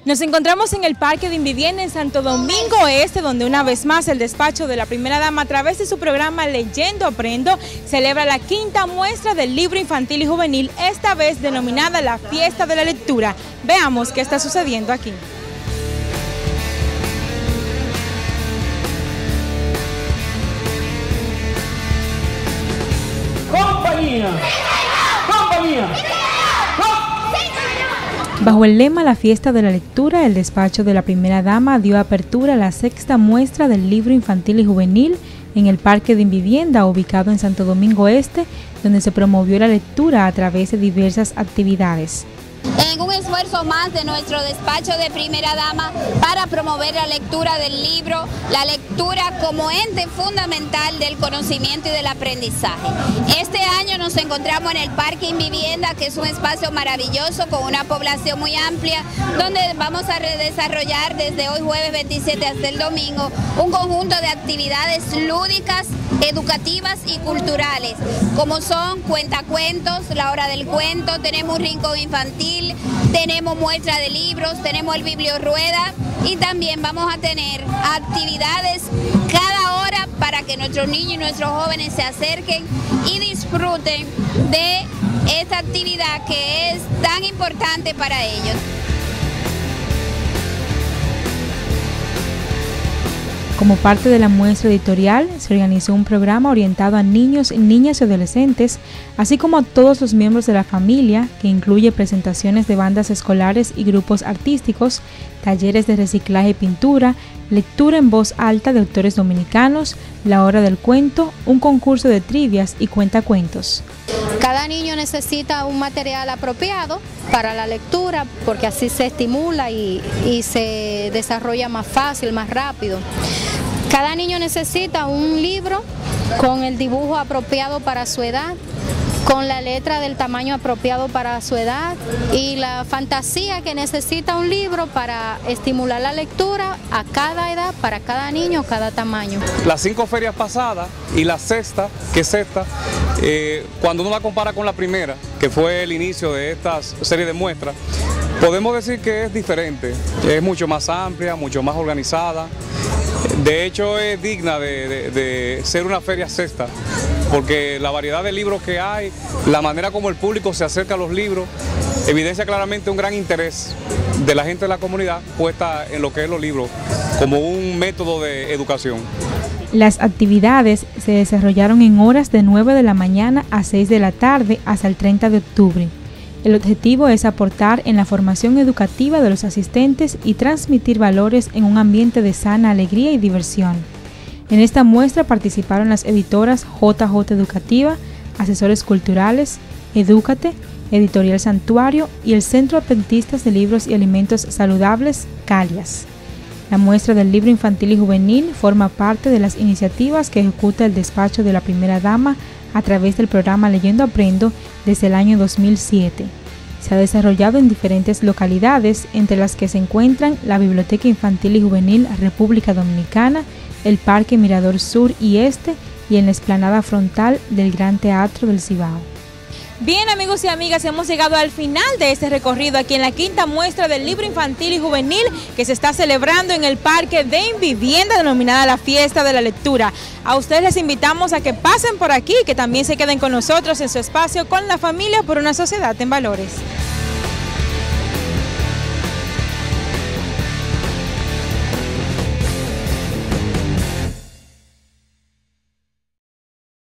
Nos encontramos en el Parque de Invivienda en Santo Domingo Este, donde una vez más el despacho de la primera dama, a través de su programa Leyendo Aprendo, celebra la quinta muestra del libro infantil y juvenil, esta vez denominada la Fiesta de la Lectura. Veamos qué está sucediendo aquí. ¡Compañía! ¡Compañía! Bajo el lema La Fiesta de la Lectura, el despacho de la primera dama dio apertura a la sexta muestra del libro infantil y juvenil en el Parque de Invivienda, ubicado en Santo Domingo Este, donde se promovió la lectura a través de diversas actividades. En un esfuerzo más de nuestro despacho de primera dama para promover la lectura del libro, la lectura como ente fundamental del conocimiento y del aprendizaje. Este año nos encontramos en el Parque Invivienda, que es un espacio maravilloso con una población muy amplia, donde vamos a desarrollar desde hoy jueves 27 hasta el domingo un conjunto de actividades lúdicas, educativas y culturales, como son cuentacuentos, la hora del cuento, tenemos un rincón infantil, tenemos muestra de libros, tenemos el bibliorrueda y también vamos a tener actividades cada hora para que nuestros niños y nuestros jóvenes se acerquen y disfruten de esta actividad que es tan importante para ellos. Como parte de la muestra editorial, se organizó un programa orientado a niños, niñas y adolescentes, así como a todos los miembros de la familia, que incluye presentaciones de bandas escolares y grupos artísticos, talleres de reciclaje y pintura, lectura en voz alta de autores dominicanos, la hora del cuento, un concurso de trivias y cuentacuentos. Cada niño necesita un material apropiado para la lectura, porque así se estimula y se desarrolla más fácil, más rápido. Cada niño necesita un libro con el dibujo apropiado para su edad, con la letra del tamaño apropiado para su edad y la fantasía que necesita un libro para estimular la lectura a cada edad, para cada niño, cada tamaño. Las 5 ferias pasadas y la sexta, que es esta, cuando uno la compara con la primera, que fue el inicio de esta serie de muestras, podemos decir que es diferente, es mucho más amplia, mucho más organizada. De hecho es digna de ser una feria sexta, porque la variedad de libros que hay, la manera como el público se acerca a los libros, evidencia claramente un gran interés de la gente de la comunidad puesta en lo que es los libros, como un método de educación. Las actividades se desarrollaron en horas de 9 de la mañana a 6 de la tarde hasta el 30 de octubre. El objetivo es aportar en la formación educativa de los asistentes y transmitir valores en un ambiente de sana alegría y diversión. En esta muestra participaron las editoras JJ Educativa, Asesores Culturales, Edúcate, Editorial Santuario y el Centro Adventistas de Libros y Alimentos Saludables, Calias. La muestra del libro infantil y juvenil forma parte de las iniciativas que ejecuta el despacho de la primera dama a través del programa Leyendo Aprendo desde el año 2007. Se ha desarrollado en diferentes localidades, entre las que se encuentran la Biblioteca Infantil y Juvenil República Dominicana, el Parque Mirador Sur y Este y en la explanada frontal del Gran Teatro del Cibao. Bien, amigos y amigas, hemos llegado al final de este recorrido aquí en la quinta muestra del libro infantil y juvenil que se está celebrando en el Parque de Invivienda, denominada la Fiesta de la Lectura. A ustedes les invitamos a que pasen por aquí y que también se queden con nosotros en su espacio Con la Familia por una Sociedad en Valores.